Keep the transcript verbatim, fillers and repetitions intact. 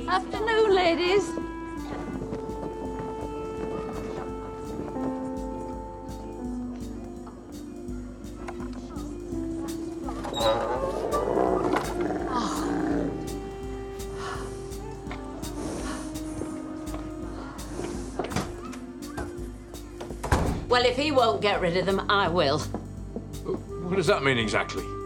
Afternoon, ladies. Well, if he won't get rid of them, I will. What does that mean exactly?